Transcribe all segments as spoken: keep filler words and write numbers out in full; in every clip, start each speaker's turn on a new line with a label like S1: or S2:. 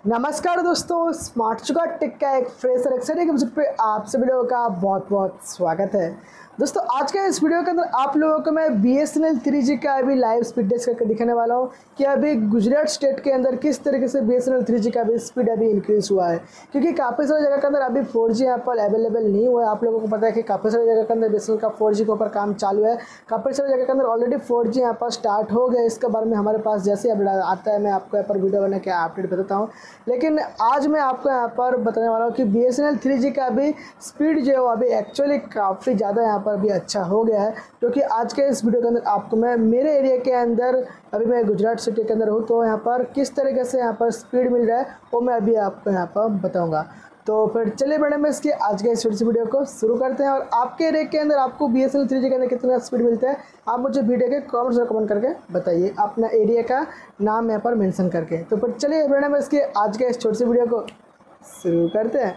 S1: नमस्कार दोस्तों, स्मार्ट चुका टेक का एक फ्रेश और एक्साइटिंग एपिसोड पे आप सभी लोगों का बहुत बहुत स्वागत है। दोस्तों आज के इस वीडियो के अंदर आप लोगों को मैं B S N L three G का अभी लाइव स्पीड टेस्ट करके दिखाने वाला हूँ कि अभी गुजरात स्टेट के अंदर किस तरीके से B S N L three G का भी स्पीड अभी इंक्रीज हुआ है, क्योंकि काफ़ी सारी जगह के अंदर अभी फोर जी यहाँ पर अवेलेबल नहीं हुआ है। आप लोगों को पता है कि काफ़ी सारी जगह के अंदर बी एस एन एल का फोर जी के ऊपर काम चालू है, काफ़ी सारी जगह के अंदर ऑलरेडी फोर जी यहाँ पर स्टार्ट हो गया। इसके बारे में हमारे पास जैसे अपडेट आता है मैं आपको यहाँ पर वीडियो बना के अपडेट बताता हूँ। लेकिन आज मैं आपको यहाँ पर बताने वाला हूँ कि B S N L three G का अभी स्पीड जो है वो अभी एक्चुअली काफ़ी ज़्यादा यहाँ पर अभी अच्छा हो गया है, क्योंकि आज के इस वीडियो के अंदर आपको मैं मेरे एरिया के अंदर, अभी मैं गुजरात सिटी के अंदर हूँ, तो यहाँ पर किस तरीके से यहाँ पर स्पीड मिल रहा है वो मैं अभी आपको यहाँ पर बताऊँगा। तो फिर चलिए मैडम मैं इसकी आज के इस छोटी सी वीडियो को शुरू करते हैं। और आपके एरिया के अंदर आपको B S N L three G के अंदर कितना स्पीड मिलता है आप मुझे वीडियो के कमेंट्स में कमेंट करके बताइए, अपना एरिया का नाम यहाँ पर मेंशन करके। तो फिर चलिए मैडम मैं इसकी आज के इस छोटी सी वीडियो को शुरू करते हैं।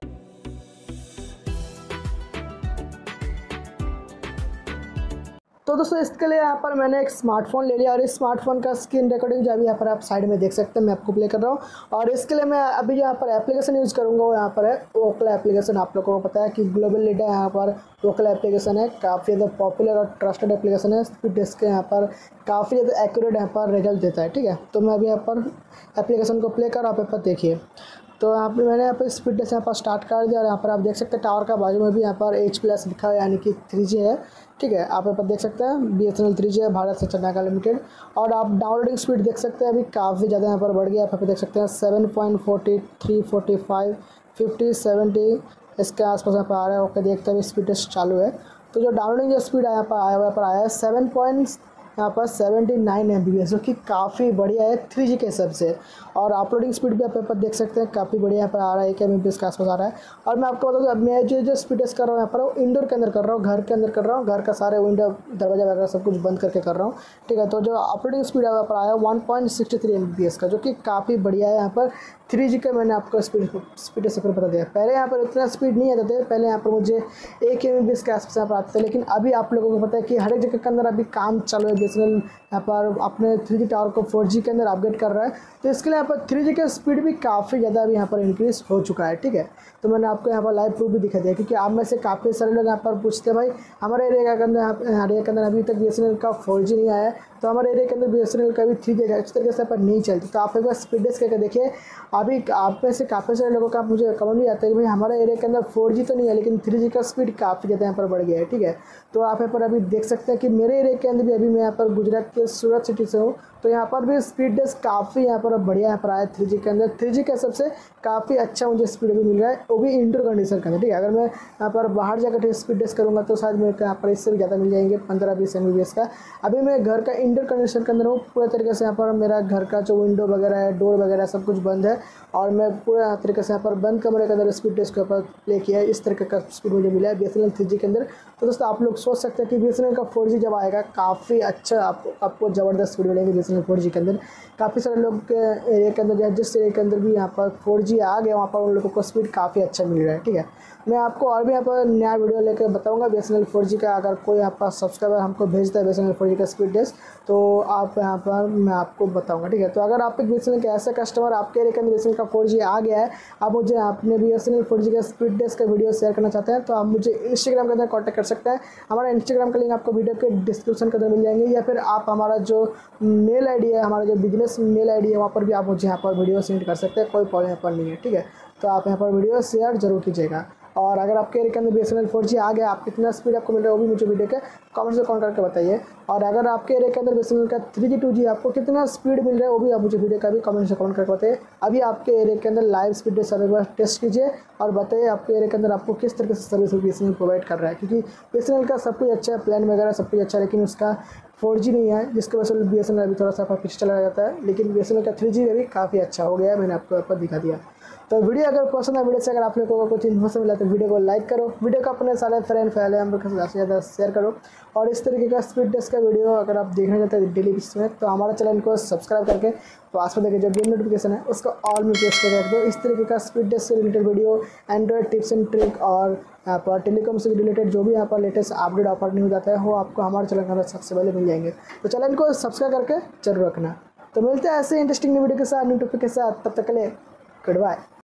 S1: तो दोस्तों इसके लिए यहाँ पर मैंने एक स्मार्टफोन ले लिया और इस स्मार्टफोन का स्क्रीन रिकॉर्डिंग जो अभी यहाँ पर आप साइड में देख सकते हैं मैं आपको प्ले कर रहा हूँ। और इसके लिए मैं अभी जो यहाँ पर एप्लीकेशन यूज़ करूँगा वो यहाँ पर है वोकल एप्लीकेशन। आप लोगों को पता है कि ग्लोबल लीडर यहाँ पर वोकल एप्लीकेशन है, काफ़ी ज़्यादा पॉपुलर और ट्रस्टेड एप्लीकेशन है। स्पीड टेस्ट के यहाँ पर काफ़ी ज़्यादा एक्यूरेट यहाँ पर रिजल्ट देता है। ठीक है, तो मैं अभी यहाँ पर एप्लीकेशन को प्ले कर आप यहाँ पर देखिए। तो यहाँ पर मैंने यहाँ पर स्पीड टेस्ट यहाँ पर स्टार्ट कर दिया और यहाँ पर आप देख सकते हैं टावर का बाजू में भी यहाँ पर एच प्लस लिखा है, यानी कि थ्री जी है। ठीक है, आप यहाँ पर देख सकते हैं B S N L three G है, भारत संचार निगम लिमिटेड। और आप डाउनलोडिंग स्पीड देख सकते हैं अभी काफ़ी ज़्यादा यहाँ पर बढ़ गया। आप यहाँ पर देख सकते हैं seven point forty three forty five fifty seventy इसके आसपास यहाँ पर आ रहा है। ओके, देखते हैं स्पीड टेस्ट चालू है। तो जो डाउनलोडिंग जो स्पीड यहाँ पर आया यहाँ पर आया है सेवन पॉइंट यहाँ पर seventy nine M B P S, जो कि काफ़ी बढ़िया है थ्री जी के हिसाब से। और अपलोडिंग स्पीड भी आप यहाँ पर देख सकते हैं काफ़ी बढ़िया यहाँ पर आ रहा है, एक एम बी पी एस के आसपास आ रहा है। और मैं आपको बता दूँ अब मैं जो जो स्पीड टेस्ट कर रहा हूँ यहाँ पर वो इंडोर के अंदर कर रहा हूँ, घर के अंदर कर रहा हूँ, घर का सारे विंडो दरवाजा वगैरह सब कुछ बंद करके कर रहा हूँ। ठीक है, तो जो अपलोडिंग स्पीड यहाँ पर आया one point sixty three M B P S का, जो कि काफ़ी बढ़िया है। यहाँ पर थ्री जी का मैंने आपको स्पीड स्पीड टेस्ट पर बता दिया। पहले यहाँ पर इतना स्पीड नहीं आते थे, पहले यहाँ पर मुझे एक एम बी पी एस के आसपास यहाँ पर आते थे। लेकिन अभी आप लोगों को पता है कि हर एक जगह के अंदर अभी काम चालू है, बी एस एन एल यहाँ पर अपने थ्री जी टावर को फोर जी के अंदर अपग्रेड कर रहा है। तो इसके लिए यहाँ पर थ्री जी का स्पीड भी काफ़ी ज़्यादा अभी यहाँ पर इंक्रीज हो चुका है। ठीक है, तो मैंने आपको यहाँ पर लाइव प्रूफ भी दिखा दिया, क्योंकि आप में से काफ़ी सारे लोग यहाँ पर पूछते हैं भाई हमारे एरिया के अंदर हमारे एरिया के अंदर अभी तक बी एस एन एल का फोर जी नहीं आया है, तो हमारे एरिया के अंदर बी एस एन एल का भी थ्री जी इस तरीके से पर नहीं चलती। तो आप एक बार स्पीड टेस्ट करके देखिए। अभी आप में से काफ़ी सारे लोगों का मुझे कमेंट भी आता है कि भाई हमारे एरिया के अंदर फोर जी तो नहीं है लेकिन थ्री जी का स्पीड काफ़ी ज़्यादा यहाँ पर बढ़ गया है। ठीक है, तो आप यहाँ पर अभी देख सकते हैं कि मेरे एरिया के अंदर भी अभी मैं यहाँ पर गुजरात के सूरत सिटी से हूँ, तो यहाँ पर भी स्पीड टेस्ट काफ़ी यहाँ पर बढ़िया यहाँ पर आया थ्री जी के अंदर। थ्री जी के सबसे काफ़ी अच्छा मुझे स्पीड भी मिल रहा है, वो भी इंडोर कंडीशन के अंदर। ठीक है, अगर मैं यहाँ पर बाहर जाकर स्पीड टेस्ट करूँगा तो शायद मेरे यहाँ पर इससे भी ज़्यादा मिल जाएंगे, पंद्रह बीस एम बी पी एस का। अभी मैं घर का इंडोर कंडीशन के अंदर हूँ, पूरे तरीके से यहाँ पर मेरा घर का जो विंडो वगैरह है, डोर वगैरह सब कुछ बंद है और मैं पूरे तरीके से यहाँ पर बंद कमरे के अंदर स्पीड टेस्ट के ऊपर प्ले किया है। इस तरीके का स्पीड मुझे मिला है B S N L three G के अंदर। तो दोस्तों आप लोग सोच सकते हैं कि बी एस एन एल का फोर जी जब आएगा काफ़ी अच्छा आपको आपको ज़बरदस्त स्पीड मिलेगी B S N L four G के अंदर। काफ़ी सारे लोग के एरिया के अंदर जिस एरिया के अंदर भी यहाँ पर फोर जी आ गया वहाँ पर उन लोगों को स्पीड काफ़ी अच्छा मिल रहा है। ठीक है, मैं आपको और भी यहाँ पर नया वीडियो लेकर बताऊँगा B S N L four G का। अगर कोई यहाँ पर सब्सक्राइबर हमको भेजता है B S N L four G का स्पीड टेस्ट तो आप यहाँ पर मैं आपको बताऊँगा। ठीक है, तो अगर आप एक बी एस एन एल के ऐसे कस्टमर आपके एरिया के अंदर बी एस एन एल का फोर जी आ गया है, आप मुझे अपने B S N L four G का स्पीड टेस्ट का वीडियो शेयर करना चाहते हैं तो आप मुझे इंस्टाग्राम के अंदर कॉन्टैक्ट कर सकते हैं। हमारा इंस्टाग्राम का लिंक आपको वीडियो के डिस्क्रिप्शन के अंदर मिल जाएंगे, या फिर आप हमारा जो मेल आई डी है, हमारा जो बिजनेस मेल आई डी है वहाँ पर भी आप मुझे यहाँ पर वीडियो सेंड कर सकते हैं, कोई प्रॉब्लम यहाँ पर नहीं है। ठीक है, तो आप यहाँ पर वीडियो शेयर जरूर कीजिएगा। और अगर आपके एरिया के अंदर B S N L four G आ गया, आप कितना स्पीड आपको मिल रहा है वो भी मुझे वीडियो के कमेंट्स में कॉल करके बताइए। और अगर आपके एरिया के अंदर बी एस एन एल का थ्री जी टू जी आपको कितना स्पीड मिल रहा है वो भी आप मुझे वीडियो का भी कमेंट से कमेंट करके बताइए। अभी आपके एरिया के अंदर लाइव स्पीड टेस्ट एक बार टेस्ट कीजिए और बताइए आपके एरिया के अंदर आपको किस तरीके से service B S N L provide कर रहा है, क्योंकि बी एस एन एल का सब कुछ अच्छा है, प्लान वगैरह सब कुछ अच्छा है, लेकिन उसका फोर जी नहीं है, जिसकी वजह से बी एस एन एल अभी थोड़ा सा पीछे चला जाता है। लेकिन बी एस एन एल का थ्री जी भी काफ़ी अच्छा हो गया है, मैंने आपको यहाँ पर दिखा दिया। तो वीडियो अगर पसंद है, वीडियो से अगर आप लोगों को कुछ इन्फॉर्मेशन मिला तो वीडियो को लाइक करो, वीडियो को अपने सारे फ्रेंड फैमिली मेंबर के साथ ज़्यादा शेयर करो। और इस तरीके का स्पीड टेस्ट का वीडियो अगर आप देखना चाहते हैं डेली बेसिस में तो हमारा चैनल को सब्सक्राइब करके पास में देखिए जो बिल नोटिफिकेशन है उसको ऑल में प्रेस कर रख दो। इस तरीके का स्पीड टेस्ट से related video, Android tips and trick और यहाँ पर टेलीकॉम से रिलेटेड जो भी यहाँ पर लेटेस्ट अपडेट ऑफर नहीं हो जाता है वो आपको हमारे चैनल के अंदर सबसे पहले मिल जाएंगे। तो चैनल को सब्सक्राइब करके जरूर रखना। तो मिलते हैं ऐसे इंटरेस्टिंग वीडियो के साथ, न्यू टॉपिक के साथ, तब तक के लिए गुड बाय।